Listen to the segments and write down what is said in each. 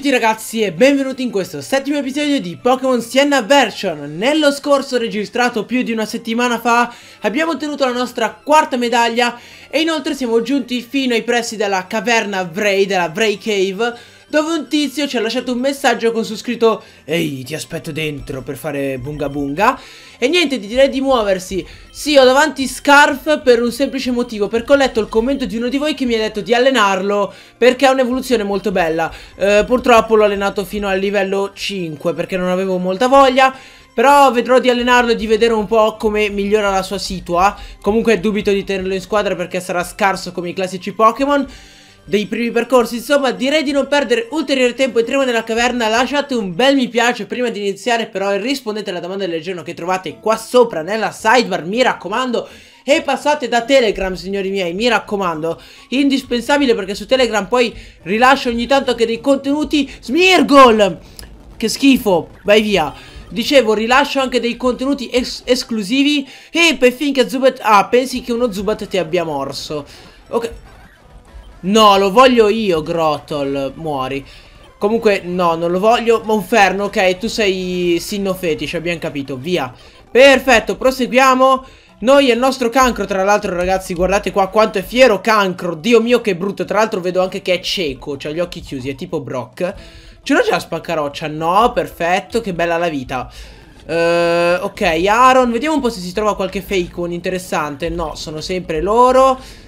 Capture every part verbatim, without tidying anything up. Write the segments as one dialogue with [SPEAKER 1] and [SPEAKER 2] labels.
[SPEAKER 1] tutti ragazzi e benvenuti in questo settimo episodio di Pokémon Sienna Version. Nello scorso, registrato più di una settimana fa, abbiamo ottenuto la nostra quarta medaglia e inoltre siamo giunti fino ai pressi della caverna Vray, della Vray Cave, dove un tizio ci ha lasciato un messaggio con su scritto: ehi, ti aspetto dentro per fare bunga bunga. E niente, ti direi di muoversi. Sì, ho davanti Scarf per un semplice motivo, perché ho letto il commento di uno di voi che mi ha detto di allenarlo perché ha un'evoluzione molto bella. eh, Purtroppo l'ho allenato fino al livello cinque perché non avevo molta voglia, però vedrò di allenarlo e di vedere un po' come migliora la sua situa. Comunque dubito di tenerlo in squadra perché sarà scarso come i classici Pokémon dei primi percorsi. Insomma, direi di non perdere ulteriore tempo. Entriamo nella caverna, lasciate un bel mi piace prima di iniziare però e rispondete alla domanda del giorno che trovate qua sopra nella sidebar, mi raccomando. E passate da Telegram, signori miei, mi raccomando, indispensabile, perché su Telegram poi rilascio ogni tanto anche dei contenuti. Smeargle! Che schifo, vai via. Dicevo, rilascio anche dei contenuti es esclusivi. E per finché Zubat... Ah, pensi che uno Zubat ti abbia morso. Ok. No, lo voglio io, Grottle, muori. Comunque, no, non lo voglio. Monferno, ok, tu sei Sinnoh Fetish, abbiamo capito, via. Perfetto, proseguiamo. Noi e il nostro Cancro, tra l'altro, ragazzi, guardate qua quanto è fiero Cancro. Dio mio, che brutto. Tra l'altro vedo anche che è cieco, c'ha gli occhi chiusi, è tipo Brock. Ce l'ho già Spaccaroccia? No, perfetto, che bella la vita. uh, Ok, Aaron, vediamo un po' se si trova qualche fake one interessante. No, sono sempre loro.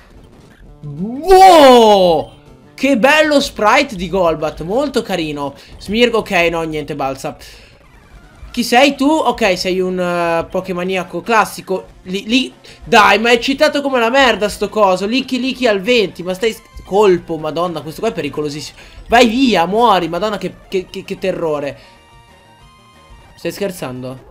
[SPEAKER 1] Wow! Che bello sprite di Golbat, molto carino. Smirg, ok, no, niente balza. Chi sei tu? Ok, sei un uh, Pokemaniaco classico. Lì, lì, dai, ma è citato come la merda sto coso. Licky Licky al venti, ma stai... Colpo, madonna, questo qua è pericolosissimo. Vai via, muori, madonna, che, che, che, che terrore. Stai scherzando?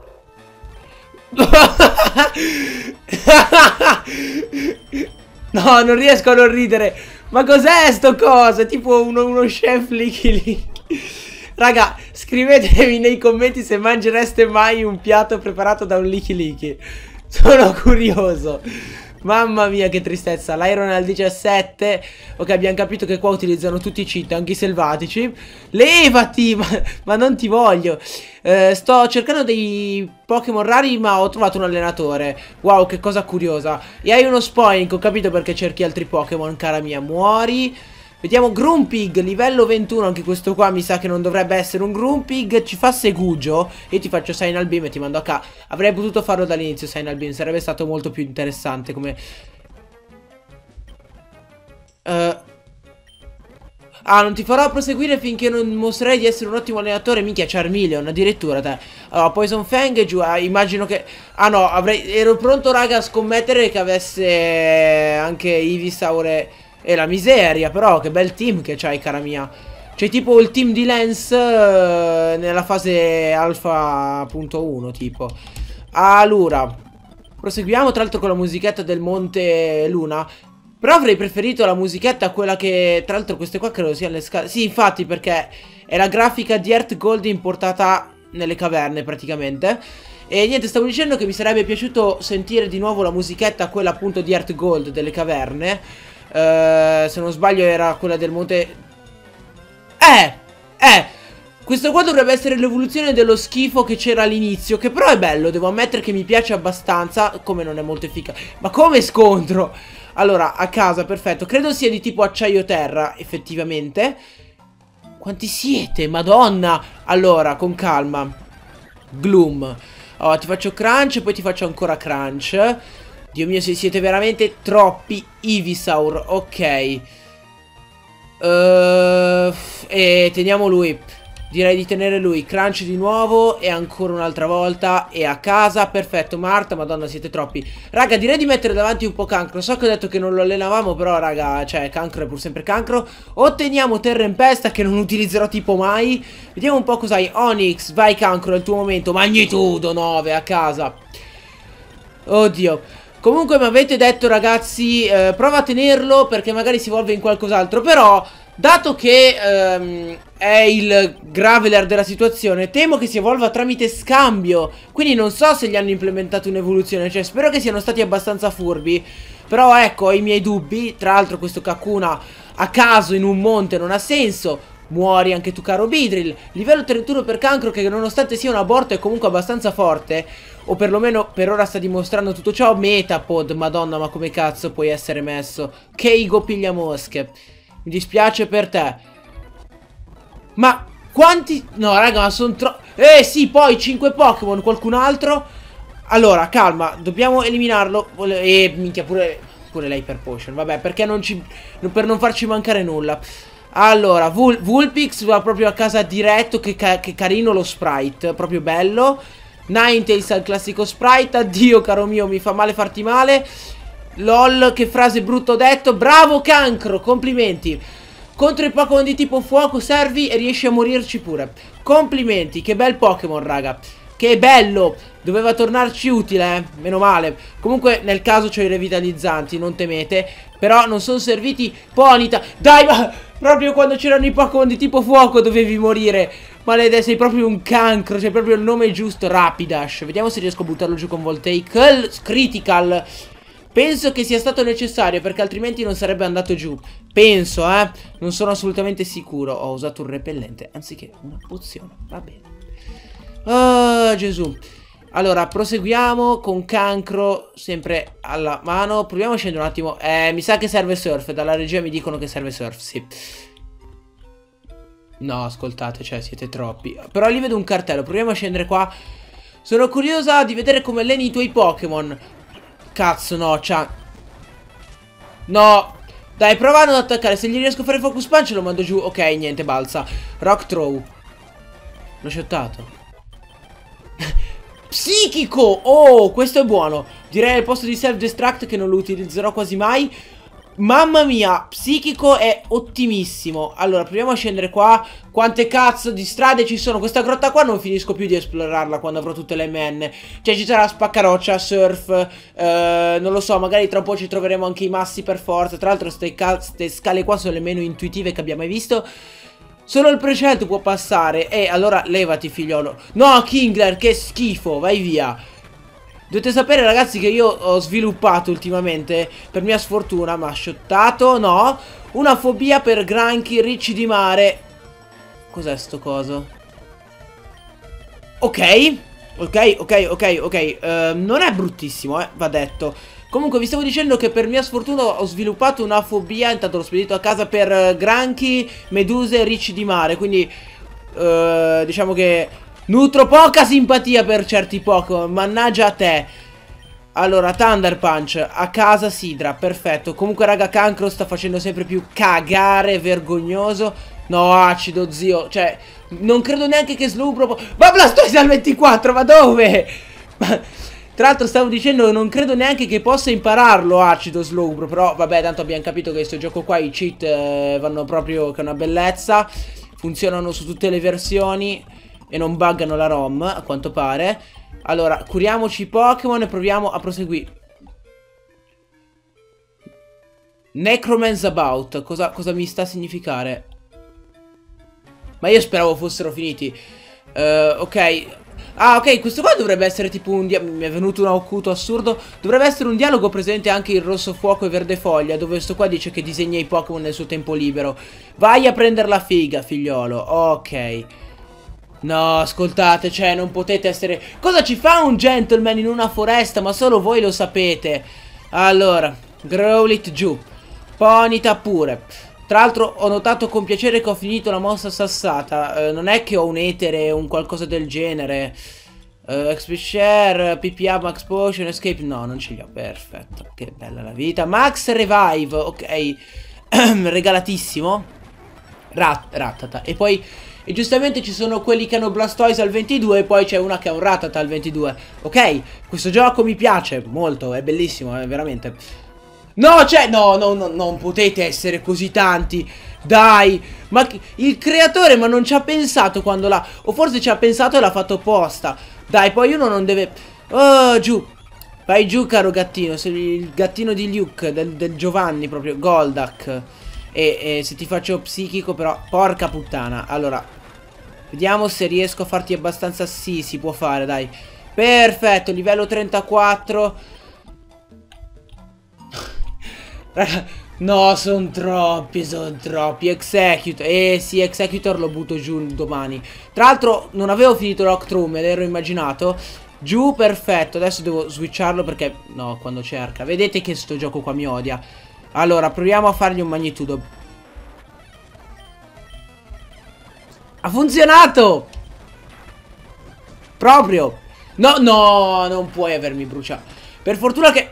[SPEAKER 1] No, non riesco a non ridere. Ma cos'è sto coso? È tipo uno, uno chef Licky Licky. Raga, scrivetemi nei commenti se mangereste mai un piatto preparato da un Licky Licky. Sono curioso. Mamma mia, che tristezza. L'Iron al diciassette. Ok, abbiamo capito che qua utilizzano tutti i cheat, anche i selvatici. Levati, ma, ma non ti voglio. eh, Sto cercando dei Pokémon rari, ma ho trovato un allenatore. Wow, che cosa curiosa. E hai uno Spoink, ho capito perché cerchi altri Pokémon, cara mia. Muori. Vediamo Grumpig, livello ventuno. Anche questo qua mi sa che non dovrebbe essere un Grumpig. Ci fa Segugio. Io ti faccio Signal Beam e ti mando a casa. Avrei potuto farlo dall'inizio Signal Beam, sarebbe stato molto più interessante come... uh... Ah, non ti farò proseguire finché non mostrerai di essere un ottimo allenatore. Minchia, Charmeleon, addirittura te. Allora, Poison Fang giù, ah, immagino che... Ah no, avrei... ero pronto raga a scommettere che avesse anche Ivysaur e... E la miseria, però che bel team che c'hai, cara mia. C'è tipo il team di Lance eh, nella fase alfa punto uno tipo. Allora, proseguiamo tra l'altro con la musichetta del Monte Luna. Però avrei preferito la musichetta, quella che... Tra l'altro queste qua credo siano le scale. Sì, infatti, perché è la grafica di Earth Gold importata nelle caverne praticamente. E niente, stavo dicendo che mi sarebbe piaciuto sentire di nuovo la musichetta, quella appunto di Earth Gold delle caverne. Uh, se non sbaglio era quella del monte. Eh, eh questo qua dovrebbe essere l'evoluzione dello schifo che c'era all'inizio, che però è bello, devo ammettere che mi piace abbastanza. Come non è molto efficace. Ma come scontro? Allora, a casa, perfetto. Credo sia di tipo acciaio terra, effettivamente. Quanti siete? Madonna. Allora, con calma. Gloom. Oh, ti faccio Crunch, poi ti faccio ancora Crunch. Dio mio, se siete veramente troppi. Ivysaur, ok. uh, E teniamo lui. Direi di tenere lui. Crunch di nuovo e ancora un'altra volta. E a casa, perfetto. Marta, madonna, siete troppi. Raga, direi di mettere davanti un po' Cancro. So che ho detto che non lo allenavamo, però raga, cioè, Cancro è pur sempre Cancro. Otteniamo Terrempesta, che non utilizzerò tipo mai. Vediamo un po' cos'hai. Onix, vai Cancro, è il tuo momento. Magnitudo nove a casa. Oddio. Comunque mi avete detto ragazzi, eh, prova a tenerlo perché magari si evolve in qualcos'altro. Però, dato che ehm, è il Graveler della situazione, temo che si evolva tramite scambio. Quindi non so se gli hanno implementato un'evoluzione. Cioè, spero che siano stati abbastanza furbi. Però ecco, ho i miei dubbi. Tra l'altro questo Kakuna a caso in un monte non ha senso. Muori anche tu, caro Beedrill. Livello trentuno per Cancro, che nonostante sia un aborto è comunque abbastanza forte, o perlomeno per ora sta dimostrando tutto ciò. Metapod, madonna, ma come cazzo puoi essere messo? Keigo piglia mosche. Mi dispiace per te. Ma quanti... No raga, ma sono troppo... Eh sì, poi cinque Pokémon, qualcun altro? Allora, calma, dobbiamo eliminarlo. E eh, minchia, pure... Pure l'Hyper Potion, vabbè, perché non ci... Per non farci mancare nulla. Allora, Vul Vulpix va proprio a casa diretto, che, ca che carino lo sprite, proprio bello. Ninetales al classico sprite, addio caro mio, mi fa male farti male. Lol, che frase brutto detto, bravo Cancro, complimenti. Contro i Pokémon di tipo fuoco servi e riesci a morirci pure. Complimenti, che bel Pokémon raga. Che bello, doveva tornarci utile, eh? Meno male. Comunque nel caso c'ho i revitalizzanti, non temete. Però non sono serviti. Ponita, dai, ma proprio quando c'erano i Pokémon di tipo fuoco dovevi morire. Maledetto, sei proprio un cancro, c'è proprio il nome giusto. Rapidash, vediamo se riesco a buttarlo giù con Voltaic. Critical. Penso che sia stato necessario, perché altrimenti non sarebbe andato giù. Penso, eh, non sono assolutamente sicuro. Ho usato un repellente anziché una pozione, va bene. Oh, Gesù. Allora, proseguiamo con Cancro sempre alla mano. Proviamo a scendere un attimo. Eh, mi sa che serve Surf. Dalla regia mi dicono che serve Surf, sì. No, ascoltate, cioè, siete troppi. Però lì vedo un cartello. Proviamo a scendere qua. Sono curiosa di vedere come alleni i tuoi Pokémon. Cazzo, no, c'ha... No. Dai, provando ad attaccare. Se gli riesco a fare Focus Punch lo mando giù. Ok, niente, balza. Rock Throw. L'ho shottato. Psichico! Oh, questo è buono. Direi al posto di Self Destruct, che non lo utilizzerò quasi mai. Mamma mia, Psichico è ottimissimo. Allora, proviamo a scendere qua. Quante cazzo di strade ci sono? Questa grotta qua non finisco più di esplorarla quando avrò tutte le M N. Cioè ci sarà Spaccaroccia, Surf, eh, non lo so, magari tra un po' ci troveremo anche i massi per forza. Tra l'altro queste scale qua sono le meno intuitive che abbiamo mai visto. Solo il precetto può passare. E allora levati figliolo. No, Kingler, che schifo, vai via. Dovete sapere ragazzi che io ho sviluppato ultimamente, per mia sfortuna, ma shottato, no, una fobia per granchi ricci di mare. Cos'è sto coso? Ok, ok, ok, ok, ok, uh, non è bruttissimo, eh, va detto. Comunque vi stavo dicendo che per mia sfortuna ho sviluppato una fobia, intanto l'ho spedito a casa, per uh, granchi, meduse ricci di mare, quindi uh, diciamo che... nutro poca simpatia per certi Pokémon, mannaggia a te. Allora, Thunder Punch, a casa Sidra, perfetto. Comunque raga, Cancro sta facendo sempre più cagare, vergognoso. No, acido zio, cioè, non credo neanche che Slowbro... Ma Blastoise al ventiquattro, ma dove? Tra l'altro stavo dicendo, non credo neanche che possa impararlo acido Slowbro. Però vabbè, tanto abbiamo capito che questo gioco qua i cheat eh, vanno proprio, che è una bellezza. Funzionano su tutte le versioni e non buggano la ROM, a quanto pare. Allora, curiamoci i Pokémon e proviamo a proseguire. Necroman's About, cosa, cosa mi sta a significare? Ma io speravo fossero finiti. uh, Ok. Ah, ok, questo qua dovrebbe essere tipo un dialogo. Mi è venuto un acuto assurdo. Dovrebbe essere un dialogo presente anche in Rosso Fuoco e Verde Foglia, dove questo qua dice che disegna i Pokémon nel suo tempo libero. Vai a prendere la figa, figliolo. Ok. No, ascoltate, cioè non potete essere... Cosa ci fa un gentleman in una foresta? Ma solo voi lo sapete. Allora, Growlithe giù, Ponita pure. Tra l'altro ho notato con piacere che ho finito la mossa sassata. eh, Non è che ho un etere o un qualcosa del genere. uh, X P Share, P P A, Max Potion, Escape. No, non ce li ho, perfetto. Che bella la vita. Max Revive, ok. Regalatissimo. Rat Rattata. E poi... E giustamente ci sono quelli che hanno Blastoise al ventidue e poi c'è una che ha un Rattata al ventidue. Ok, questo gioco mi piace molto, è bellissimo, è veramente. No, cioè, no, no, no, non potete essere così tanti. Dai, ma il creatore ma non ci ha pensato quando l'ha... O forse ci ha pensato e l'ha fatto apposta. Dai, poi uno non deve... Oh, giù. Vai giù, caro gattino, sei il gattino di Luke, del, del Giovanni proprio, Goldak. E, e se ti faccio psichico però, porca puttana. Allora... Vediamo se riesco a farti abbastanza... Sì, si può fare, dai. Perfetto, livello trentaquattro. Raga, No, sono troppi, sono troppi. Executor. Eh sì, Executor lo butto giù domani. Tra l'altro non avevo finito l'Octroom, me l'ero immaginato. Giù, perfetto. Adesso devo switcharlo perché... No, quando cerca. Vedete che sto gioco qua mi odia. Allora, proviamo a fargli un magnitudo. Ha funzionato! Proprio. No, no, non puoi avermi bruciato. Per fortuna che...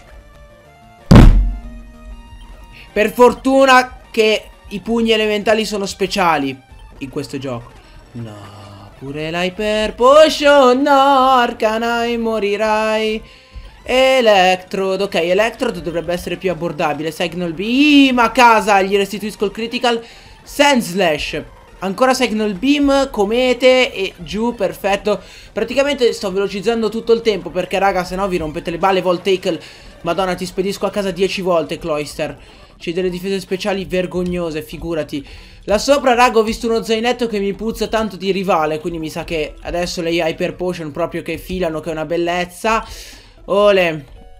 [SPEAKER 1] Per fortuna che i pugni elementali sono speciali in questo gioco. No, pure l'Hyper Potion. No, Arcanine, morirai. Electrode. Ok, Electrode dovrebbe essere più abbordabile. Signal Beam a casa, gli restituisco il critical. Sand Slash. Ancora Signal Beam, comete e giù, perfetto. Praticamente sto velocizzando tutto il tempo perché raga, se no vi rompete le balle. Voltacle, madonna, ti spedisco a casa dieci volte, Cloyster. C'è delle difese speciali vergognose, figurati. Là sopra, raga, ho visto uno zainetto che mi puzza tanto di rivale, quindi mi sa che adesso le Hyper Potion proprio che filano, che è una bellezza. Ole.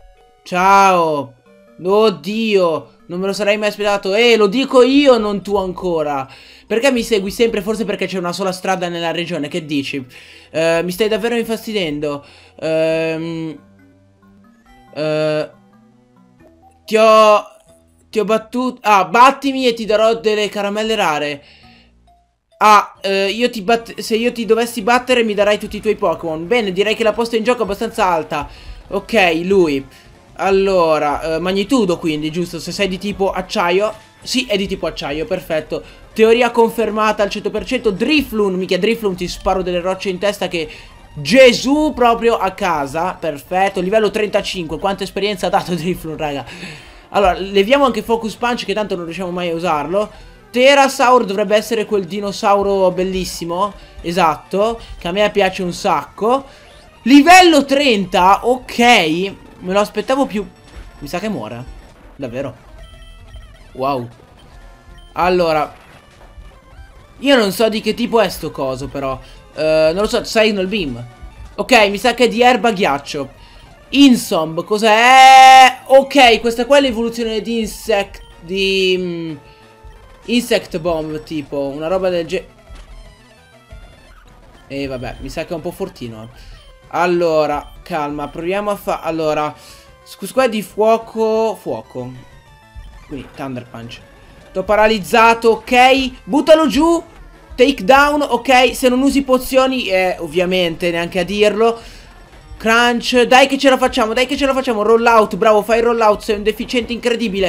[SPEAKER 1] Ciao. Oddio, non me lo sarei mai aspettato. Eh, lo dico io, non tu ancora. Perché mi segui sempre? Forse perché c'è una sola strada nella regione, che dici? Uh, mi stai davvero infastidendo. uh, uh, Ti ho... Ti ho battuto... Ah, battimi e ti darò delle caramelle rare. Ah, eh, io ti batt... se io ti dovessi battere mi darai tutti i tuoi Pokémon. Bene, direi che la posta in gioco è abbastanza alta. Ok, lui. Allora, eh, magnitudo quindi, giusto? Se sei di tipo acciaio. Sì, è di tipo acciaio, perfetto. Teoria confermata al cento per cento. Drifloon, mica Drifloon, ti sparo delle rocce in testa che... Gesù proprio a casa. Perfetto, livello trentacinque. Quanta esperienza ha dato Drifloon, raga. Allora, leviamo anche Focus Punch, che tanto non riusciamo mai a usarlo. Pterosaur dovrebbe essere quel dinosauro bellissimo. Esatto, che a me piace un sacco. Livello trenta, ok. Me lo aspettavo più. Mi sa che muore. Davvero. Wow. Allora, io non so di che tipo è sto coso però. uh, Non lo so, Signal Beam. Ok, mi sa che è di erba ghiaccio. Insomb, cos'è? Ok, questa qua è l'evoluzione di Insect. Di mm, Insect Bomb, tipo una roba del genere. E vabbè, mi sa che è un po' fortino. Allora, calma, proviamo a fare. Allora, scusa, qua è di fuoco. Fuoco. Quindi Thunder Punch. T'ho paralizzato, ok. Buttalo giù. Take down, ok. Se non usi pozioni, eh, ovviamente, neanche a dirlo. Crunch, dai che ce la facciamo, dai che ce la facciamo. Roll out, bravo, fai roll out. Sei un deficiente incredibile.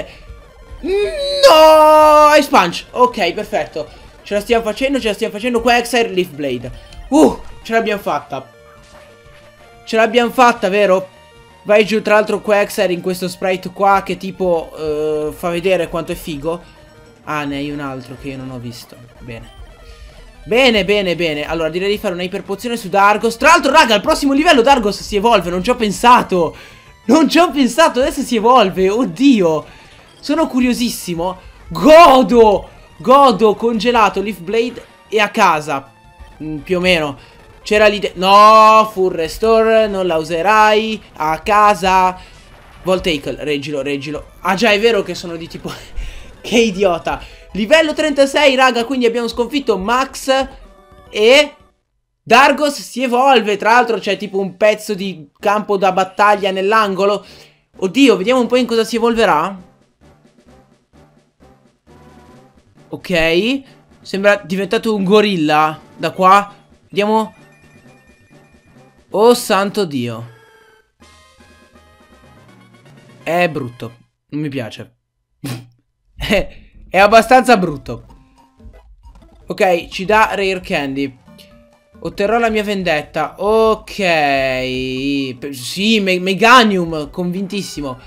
[SPEAKER 1] No, Ice Punch. Ok, perfetto. Ce la stiamo facendo, ce la stiamo facendo. Quagsire, Leaf Blade. Uh, ce l'abbiamo fatta. Ce l'abbiamo fatta, vero? Vai giù, tra l'altro Quagsire in questo sprite qua che tipo uh, fa vedere quanto è figo. Ah, ne hai un altro che io non ho visto. Bene. Bene, bene, bene. Allora direi di fare una iperpozione su Dargos. Tra l'altro, raga, al prossimo livello Dargos si evolve. Non ci ho pensato. Non ci ho pensato. Adesso si evolve. Oddio. Sono curiosissimo. Godo. Godo, congelato, Leaf Blade e a casa. Mm, più o meno. C'era l'idea. No, Full Restore. Non la userai. A casa. Voltacle, reggilo, reggilo. Ah già, è vero che sono di tipo... Che idiota. Livello trentasei, raga, quindi abbiamo sconfitto Max e Dargos si evolve. Tra l'altro c'è tipo un pezzo di campo da battaglia nell'angolo. Oddio, vediamo un po' in cosa si evolverà. Ok, sembra diventato un gorilla da qua. Vediamo. Oh santo Dio. È brutto, non mi piace. È È abbastanza brutto. Ok, ci dà Rare Candy. Otterrò la mia vendetta. Ok. Sì, me Meganium, convintissimo.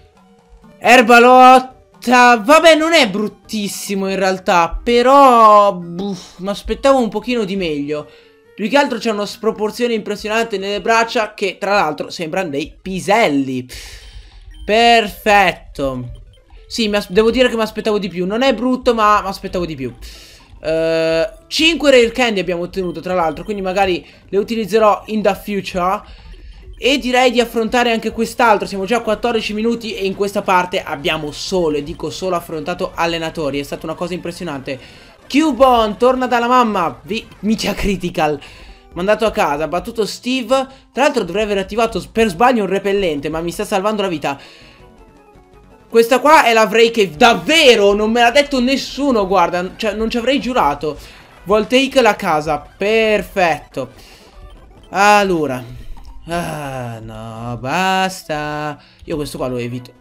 [SPEAKER 1] Erbalotta. Vabbè, non è bruttissimo in realtà. Però mi aspettavo un pochino di meglio. Più che altro c'è una sproporzione impressionante nelle braccia, che tra l'altro sembrano dei piselli. Perfetto. Sì, devo dire che mi aspettavo di più. Non è brutto, ma mi aspettavo di più. uh, cinque Rare Candy abbiamo ottenuto, tra l'altro, quindi magari le utilizzerò in the future. E direi di affrontare anche quest'altro. Siamo già a quattordici minuti e in questa parte abbiamo solo, e dico solo, affrontato allenatori. È stata una cosa impressionante. Cubone torna dalla mamma. Vi Mitia critical. Mandato a casa, ha battuto Steve. Tra l'altro dovrei aver attivato per sbaglio un repellente, ma mi sta salvando la vita. Questa qua è la Vray Cave. Davvero? Non me l'ha detto nessuno, guarda. Cioè, non ci avrei giurato. Voltaic la casa. Perfetto. Allora. Ah, no, basta. Io questo qua lo evito.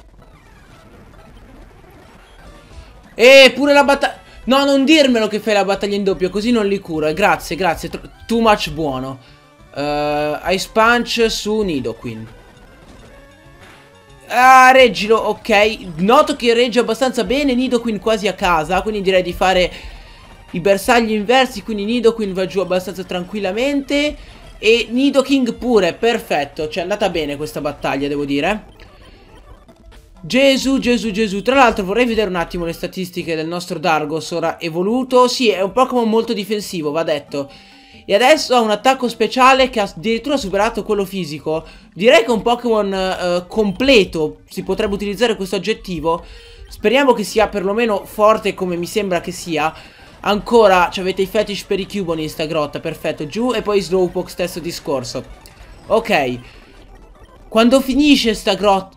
[SPEAKER 1] E pure la battaglia. No, non dirmelo che fai la battaglia in doppio, così non li curo. Grazie, grazie. Too much buono. uh, Ice Punch su Nidoqueen. Ah, reggilo, ok. Noto che regge abbastanza bene. Nidoqueen quasi a casa, quindi direi di fare i bersagli inversi. Quindi Nidoqueen va giù abbastanza tranquillamente. E Nidoking pure, perfetto. Cioè è andata bene questa battaglia, devo dire. Gesù, Gesù, Gesù. Tra l'altro vorrei vedere un attimo le statistiche del nostro Dargos ora evoluto. Sì, è un Pokémon molto difensivo, va detto. E adesso ha un attacco speciale che ha addirittura superato quello fisico. Direi che è un Pokémon eh, completo. Si potrebbe utilizzare questo aggettivo. Speriamo che sia perlomeno forte come mi sembra che sia. Ancora, ci avete i fetish per i Cubone in sta grotta, perfetto, giù. E poi Slowpoke, stesso discorso. Ok. Quando finisce sta grotta...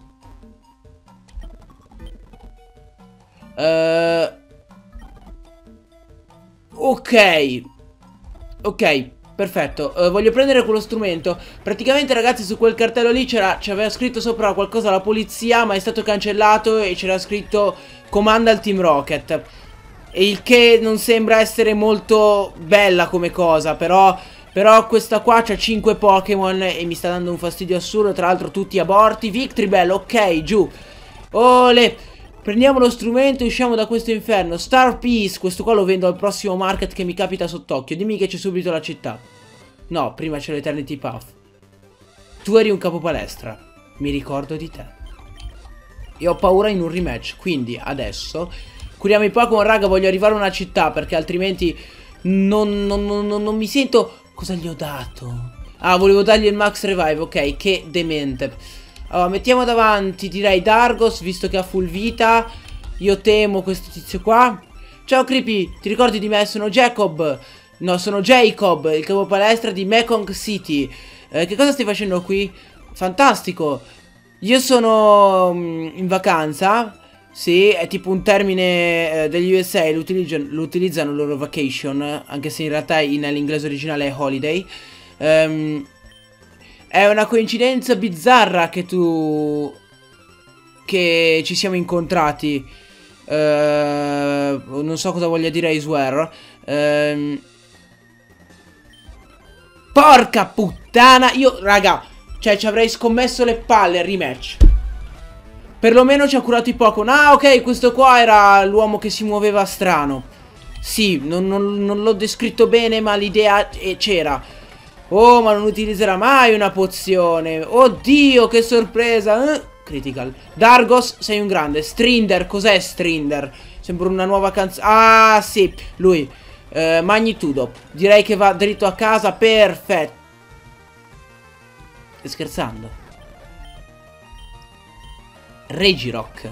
[SPEAKER 1] Uh... Ok. Ok, perfetto. uh, Voglio prendere quello strumento. Praticamente, ragazzi, su quel cartello lì c'era, c'aveva scritto sopra qualcosa alla polizia, ma è stato cancellato e c'era scritto comanda al Team Rocket. E il che non sembra essere molto bella come cosa. Però Però questa qua c'ha cinque Pokémon e mi sta dando un fastidio assurdo. Tra l'altro tutti aborti. Victreebel, ok, giù. Ole. Prendiamo lo strumento e usciamo da questo inferno. Star Piece, questo qua lo vendo al prossimo market che mi capita sott'occhio. Dimmi che c'è subito la città. No, prima c'è l'Eternity Path. Tu eri un capo palestra. Mi ricordo di te. E ho paura in un rematch. Quindi adesso curiamo i Pokémon, raga. Voglio arrivare a una città perché altrimenti non, non, non, non, non mi sento. Cosa gli ho dato? Ah, volevo dargli il Max Revive. Ok, che demente. Allora, mettiamo davanti, direi, Dargos, visto che ha full vita. Io temo questo tizio qua. Ciao Creepy, ti ricordi di me? Sono Jacob. No, sono Jacob, il capo palestra di Mekong City. eh, Che cosa stai facendo qui? Fantastico. Io sono um, in vacanza. Sì, è tipo un termine eh, degli U S A. Lo utilizzano, lo utilizzano loro vacation. Anche se in realtà nell'inglese originale è holiday. Ehm um, È una coincidenza bizzarra che tu... Che ci siamo incontrati. uh, Non so cosa voglia dire I swear. uh, Porca puttana. Io, raga, cioè ci avrei scommesso le palle al rematch. Perlomeno ci ha curato i Pokémon. Ah, ok, questo qua era l'uomo che si muoveva strano. Sì, non, non, non l'ho descritto bene, ma l'idea c'era. Oh, ma non utilizzerà mai una pozione. Oddio, che sorpresa. eh? Critical. Dargos, sei un grande. Strinder, cos'è Strinder? Sembra una nuova canzone. Ah, sì, lui. eh, Magnitudo. Direi che va dritto a casa. Perfetto. Stai scherzando? Regirock.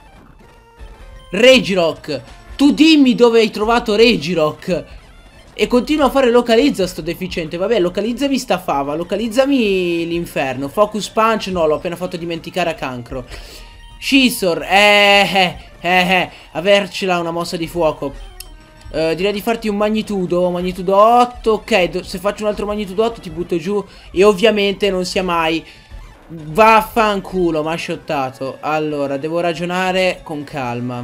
[SPEAKER 1] Regirock. Tu dimmi dove hai trovato Regirock. E continua a fare localizza sto deficiente. Vabbè, localizzami sta fava. Localizzami l'inferno. Focus Punch no, l'ho appena fatto dimenticare a cancro. Scizor. Eh eh eh eh Avercela una mossa di fuoco. uh, Direi di farti un magnitudo. Magnitudo otto. Ok, se faccio un altro magnitudo otto ti butto giù. E ovviamente non sia mai. Vaffanculo, m'ha shottato. Allora, devo ragionare con calma.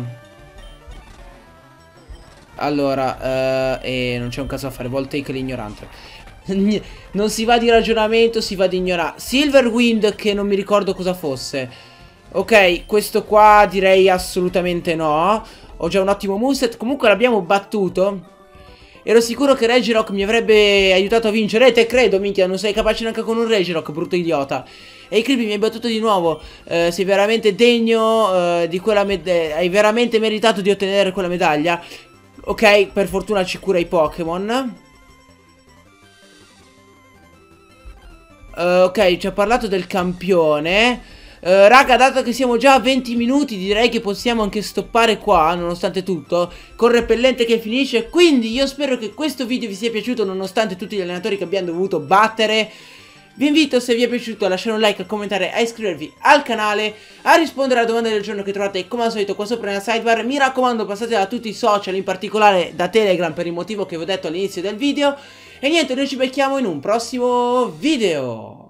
[SPEAKER 1] Allora, uh, e non c'è un caso a fare. Voltaic l'ignorante. Non si va di ragionamento, si va di ignorare. Silverwind, che non mi ricordo cosa fosse. Ok, questo qua direi assolutamente no. Ho già un ottimo moveset. Comunque l'abbiamo battuto. Ero sicuro che Regirock mi avrebbe aiutato a vincere. E te credo, minchia, non sei capace neanche con un Regirock, brutto idiota. E Creepy, mi hai battuto di nuovo. eh, Sei veramente degno eh, di quella medaglia. Hai veramente meritato di ottenere quella medaglia. Ok, per fortuna ci cura i Pokémon. uh, ok, ci ha parlato del campione. Uh, raga, dato che siamo già a venti minuti, direi che possiamo anche stoppare qua, nonostante tutto, con repellente che finisce. Quindi io spero che questo video vi sia piaciuto, nonostante tutti gli allenatori che abbiamo dovuto battere. Vi invito, se vi è piaciuto, a lasciare un like, a commentare, a iscrivervi al canale, a rispondere alla domanda del giorno che trovate come al solito qua sopra nella sidebar. Mi raccomando, passate da tutti i social, in particolare da Telegram, per il motivo che vi ho detto all'inizio del video. E niente, noi ci becchiamo in un prossimo video.